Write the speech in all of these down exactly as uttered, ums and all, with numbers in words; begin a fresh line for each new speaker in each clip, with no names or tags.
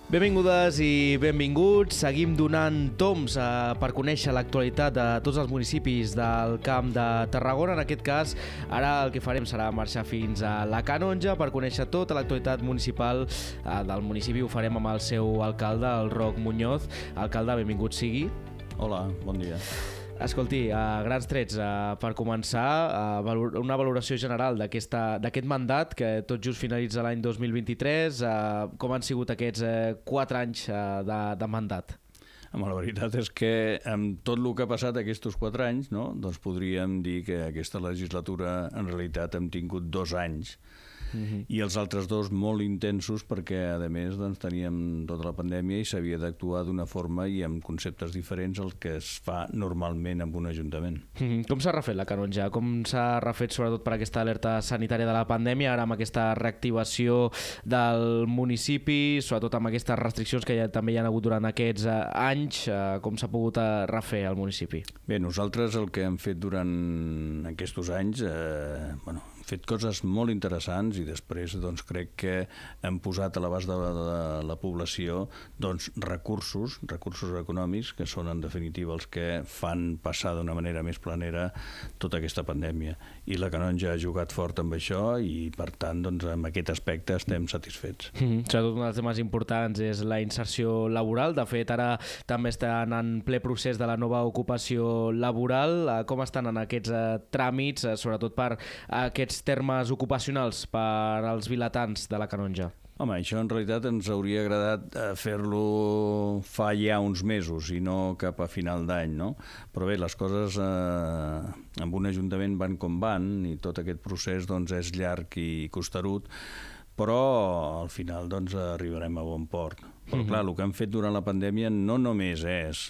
Benvingudes i benvinguts. Seguim donant toms eh, per conèixer l'actualitat de tots els municipis del Camp de Tarragona. En aquest cas, ara el que farem serà marxar fins a la Canonja per conèixer tota l'actualitat municipal eh, del municipi. Ho farem amb el seu alcalde, el Roc Muñoz. Alcalde, benvingut sigui.
Hola, bon dia.
Escolti, a grans trets, uh, per començar, uh, una valoració general d'aquest mandat que tot just finalitza l'any dos mil vint-i-tres. Uh, com han sigut aquests uh, quatre anys uh, de, de mandat?
Home, la veritat és que amb tot el que ha passat aquests quatre anys, no, doncs podríem dir que aquesta legislatura en realitat hem tingut dos anys Uh-huh. i els altres dos molt intensos perquè, a més, doncs, teníem tota la pandèmia i s'havia d'actuar d'una forma i amb conceptes diferents al que es fa normalment en un ajuntament.
Uh-huh. Com s'ha refet la Canonja? Com s'ha refet sobretot per aquesta alerta sanitària de la pandèmia, ara amb aquesta reactivació del municipi, sobretot amb aquestes restriccions que ja, també hi ha hagut durant aquests uh, anys, uh, com s'ha pogut uh, refer al municipi?
Bé, nosaltres el que hem fet durant aquests anys, eh, bueno, fet coses molt interessants i després doncs, crec que hem posat a l'abast de, de la població doncs, recursos, recursos econòmics que són en definitiva els que fan passar d'una manera més planera tota aquesta pandèmia. I la Canonja ha jugat fort amb això i per tant doncs, en aquest aspecte estem satisfets.
Mm-hmm. Sobretot un dels temes importants és la inserció laboral. De fet, ara també estan en ple procés de la nova ocupació laboral. Com estan en aquests uh, tràmits, uh, sobretot per uh, aquests termes ocupacionals per als vilatans de la Canonja?
Home, això en realitat ens hauria agradat fer-lo fa ja uns mesos i no cap a final d'any, no? Però bé, les coses eh, amb un ajuntament van com van i tot aquest procés doncs, és llarg i costerut, però al final doncs, arribarem a bon port. Però clar, el que hem fet durant la pandèmia no només és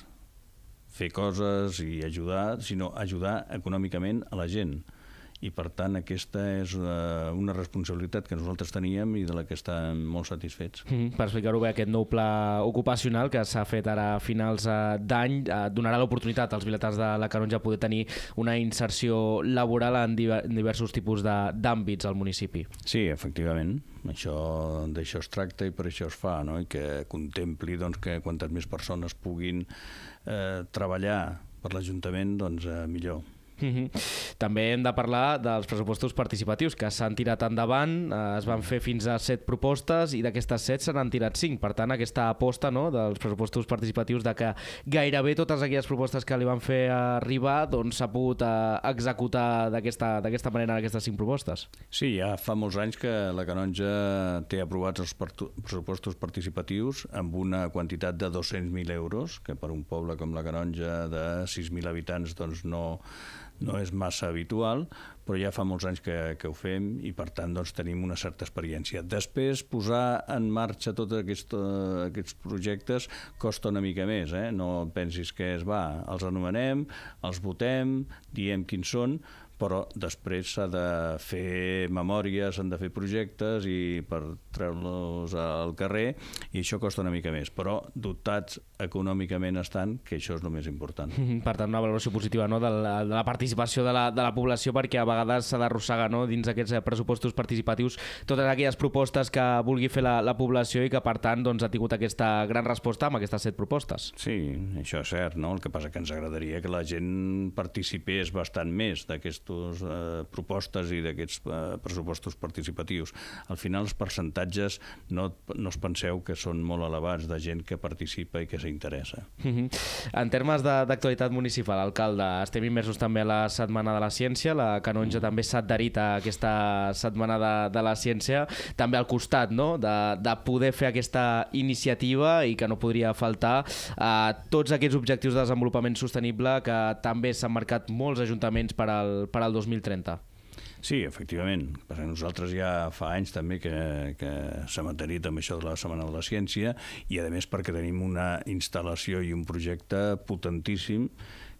fer coses i ajudar, sinó ajudar econòmicament a la gent. I per tant aquesta és una, una responsabilitat que nosaltres teníem i de la que estem molt satisfets.
Mm, per explicar-ho bé, aquest nou pla ocupacional que s'ha fet ara a finals d'any eh, donarà l'oportunitat als vilatans de la Canonja poder tenir una inserció laboral en diversos tipus d'àmbits al municipi.
Sí, efectivament. Això, d'això es tracta i per això es fa, no? I que contempli doncs, que quantes més persones puguin eh, treballar per l'Ajuntament, doncs eh, millor.
Uh-huh. També hem de parlar dels pressupostos participatius que s'han tirat endavant, eh, es van fer fins a set propostes i d'aquestes set se n'han tirat cinc. Per tant, aquesta aposta, no, dels pressupostos participatius de que gairebé totes aquelles propostes que li van fer arribar doncs s'ha pogut eh, executar d'aquesta d'aquesta manera aquestes cinc propostes.
Sí, ja fa molts anys que la Canonja té aprovats els pressupostos participatius amb una quantitat de dos-cents mil euros, que per un poble com la Canonja de sis mil habitants doncs no no és massa habitual, però ja fa molts anys que, que ho fem i per tant doncs, tenim una certa experiència. Després, posar en marxa tots aquests, aquests projectes costa una mica més, eh? No pensis que es va, els anomenem, els votem, diem quins són, però després s'ha de fer memòries, s'han de fer projectes i per treure-los al carrer i això costa una mica més, però dotats econòmicament estan, que això és el més important.
Per tant, una valoració positiva, no, de, la, de la participació de la, de la població, perquè a vegades s'ha d'arrossegar, no, dins aquests pressupostos participatius totes aquelles propostes que vulgui fer la, la població i que per tant doncs, ha tingut aquesta gran resposta amb aquestes set propostes.
Sí, això és cert, no? El que passa que ens agradaria que la gent participés bastant més d'aquestes eh, propostes i d'aquests eh, pressupostos participatius. Al final els percentatges no, no us penseu que són molt elevats de gent que participa i que s'interessa.
Uh-huh. En termes d'actualitat municipal, alcalde, estem immersos també a la Setmana de la Ciència, la Canonja també s'ha adherit a aquesta Setmana de, de la Ciència, també al costat, no?, de, de poder fer aquesta iniciativa i que no podria faltar eh, tots aquests objectius de desenvolupament sostenible que també s'han marcat molts ajuntaments per al, per al dos mil trenta.
Sí, efectivament. Per nosaltres ja fa anys també que, que s'ha adherit amb això de la Setmana de la Ciència i a més perquè tenim una instal·lació i un projecte potentíssim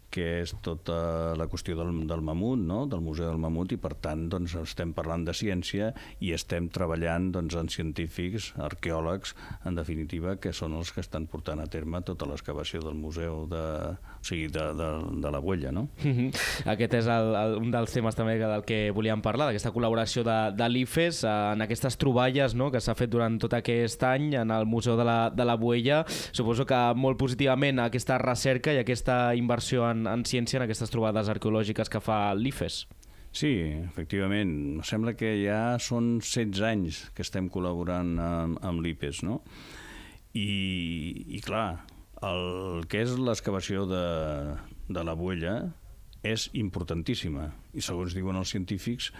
que és tota la qüestió del, del mamut, no? Del Museu del Mamut, i per tant doncs, estem parlant de ciència i estem treballant doncs, en científics, arqueòlegs, en definitiva, que són els que estan portant a terme tota l'excavació del museu de, o sigui, de, de, de la Güella, no?
Mm-hmm. Aquest és el, el, un dels temes també del que volíem parlar, d'aquesta col·laboració de, de l'I F E S en aquestes troballes, no?, que s'ha fet durant tot aquest any en el Museu de la, de la Güella. Suposo que molt positivament aquesta recerca i aquesta inversió en, en ciència, en aquestes trobades arqueològiques que fa l'I F E S.
Sí, efectivament. Em sembla que ja són setze anys que estem col·laborant amb, amb l'I P E S, no? I, i clar, el que és l'excavació de, de la Güella és importantíssima i, segons diuen els científics,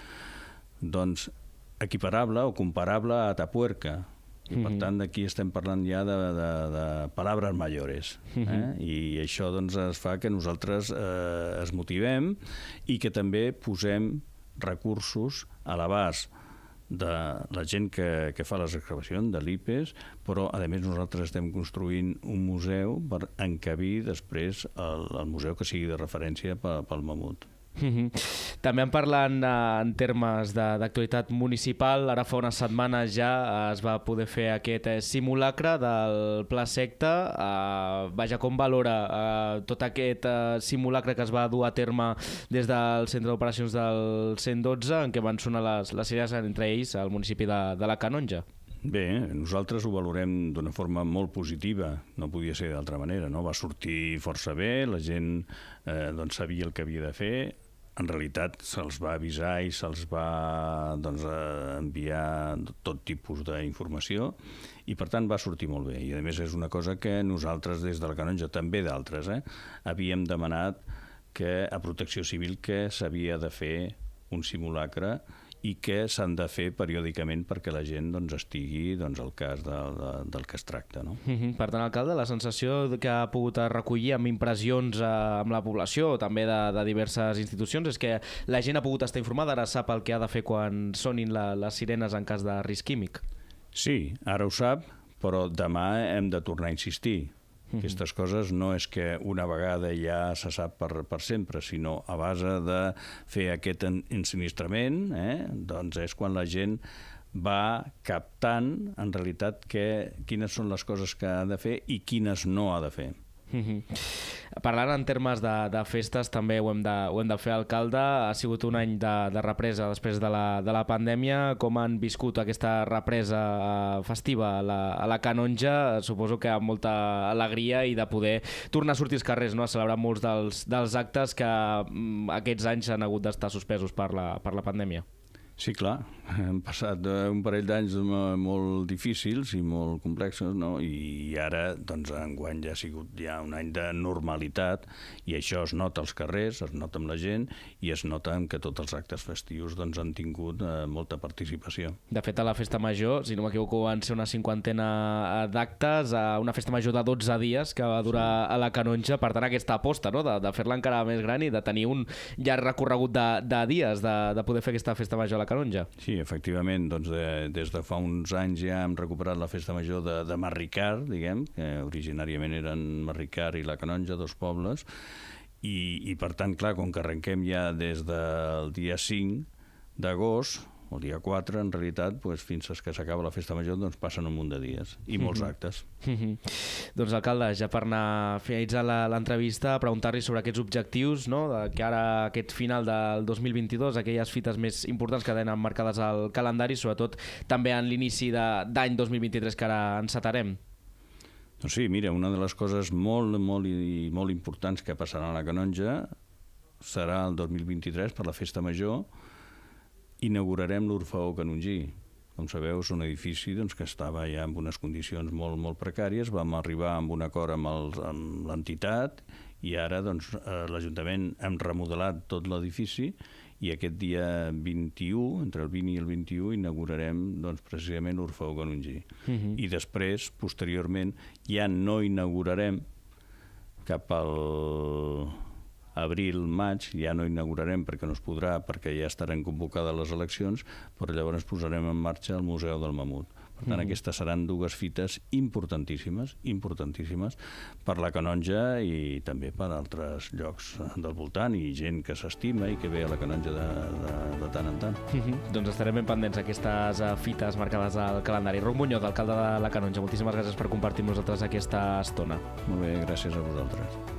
doncs equiparable o comparable a Atapuerca. I per tant aquí estem parlant ja de, de, de paraules mayores, eh? I això doncs es fa que nosaltres eh, es motivem i que també posem recursos a l'abast de la gent que, que fa les excavacions, de l'I P E S, però a més nosaltres estem construint un museu per encabir després el, el museu que sigui de referència pel mamut.
Mm-hmm. També en parlant eh, en termes d'actualitat municipal, ara fa unes setmanes ja es va poder fer aquest eh, simulacre del Pla Secta. Eh, vaja, com valora eh, tot aquest eh, simulacre que es va dur a terme des del centre d'operacions del cent dotze, en què van sonar les, les sirenes, entre ells el municipi de, de la Canonja?
Bé, nosaltres ho valorem d'una forma molt positiva, no podia ser d'altra manera, no? Va sortir força bé, la gent eh, doncs, sabia el que havia de fer. En realitat se'ls va avisar i se'ls va doncs, enviar tot tipus d'informació i per tant va sortir molt bé. I a més és una cosa que nosaltres des de la Canonja, també d'altres, eh, havíem demanat que a Protecció Civil que s'havia de fer un simulacre i que s'han de fer periòdicament perquè la gent doncs, estigui doncs, al cas de, de, del que es tracta. No?
Mm-hmm. Per tant, alcalde, la sensació que ha pogut recollir amb impressions eh, amb la població o també de, de diverses institucions és que la gent ha pogut estar informada, ara sap el que ha de fer quan sonin la, les sirenes en cas de risc químic.
Sí, ara ho sap, però demà hem de tornar a insistir. Aquestes coses no és que una vegada ja se sap per, per sempre, sinó a base de fer aquest ensinistrament, eh, doncs és quan la gent va captant en realitat que, quines són les coses que ha de fer i quines no ha de fer.
Mm-hmm. Parlant en termes de, de festes, també ho hem de, ho hem de fer, alcalde. Ha sigut un any de, de represa després de la, de la pandèmia. Com han viscut aquesta represa uh, festiva a la, a la Canonja? Suposo que amb molta alegria i de poder tornar a sortir als carrers, no? A celebrar molts dels, dels actes que um, aquests anys han hagut d'estar suspesos per la, per la pandèmia.
Sí, clar, hem passat un parell d'anys molt difícils i molt complexos, no? I ara, doncs, enguany ja ha sigut ja un any de normalitat i això es nota als carrers, es nota amb la gent i es nota que tots els actes festius doncs, han tingut eh, molta participació.
De fet, a la Festa Major, si no m'equivoco, van ser una cinquantena d'actes, una Festa Major de dotze dies que va durar a la Canonja, per tant, aquesta aposta, no? de, de fer-la encara més gran i de tenir un llarg recorregut de, de dies, de, de poder fer aquesta Festa Major a la Canonja.
Sí, efectivament, doncs de, des de fa uns anys ja hem recuperat la Festa Major de, de Marricard, diguem, que originàriament eren Marricard i la Canonja, dos pobles, i, i per tant, clar, com que arrenquem ja des del dia cinc d'agost, el dia quatre, en realitat, doncs, fins que s'acaba la Festa Major, doncs passen un munt de dies i molts mm-hmm. actes.
Mm-hmm. Doncs, alcalde, ja per anar finalitzant l'entrevista, preguntar-li sobre aquests objectius, no? De que ara, aquest final del dos mil vint-i-dos, aquelles fites més importants que tenen marcades al calendari, sobretot també en l'inici d'any dos mil vint-i-tres que ara encetarem.
Doncs sí, mira, una de les coses molt, molt, i molt importants que passaran a la Canonja serà el dos mil vint-i-tres, per la Festa Major, inaugurarem l'Orfeó Canongí. Com sabeu, és un edifici doncs, que estava ja en unes condicions molt, molt precàries. Vam arribar amb un acord amb l'entitat i ara doncs, eh, l'Ajuntament hem remodelat tot l'edifici i aquest dia vint-i-u, entre el vint i el vint-i-u, inaugurarem doncs, precisament l'Orfeó Canongí. Uh-huh. I després, posteriorment, ja no inaugurarem cap al abril, maig, ja no inaugurarem perquè no es podrà, perquè ja estaran convocades les eleccions, però llavors posarem en marxa el Museu del Mamut. Per tant, mm. aquestes seran dues fites importantíssimes, importantíssimes per la Canonja i també per altres llocs del voltant i gent que s'estima i que ve a la Canonja de, de, de tant en tant.
Mm-hmm. Doncs estarem ben pendents aquestes fites marcades al calendari. Roc Muñoz, alcalde de la Canonja, moltíssimes gràcies per compartir amb nosaltres aquesta estona.
Molt bé, gràcies a vosaltres.